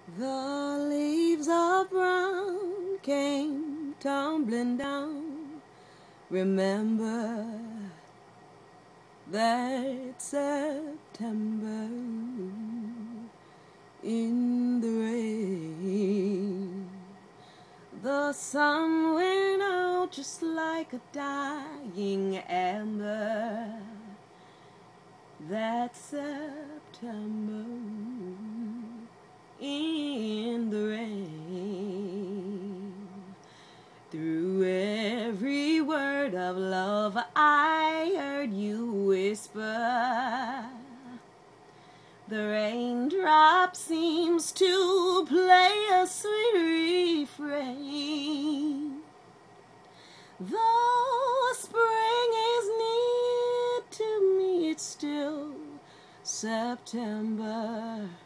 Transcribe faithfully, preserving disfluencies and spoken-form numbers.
The leaves of brown came tumbling down. Remember that September in the rain. The sun went out just like a dying ember. That September in the rain. Through every word of love I heard you whisper. The raindrop seems to play a sweet refrain. Though spring is near to me, it's still September.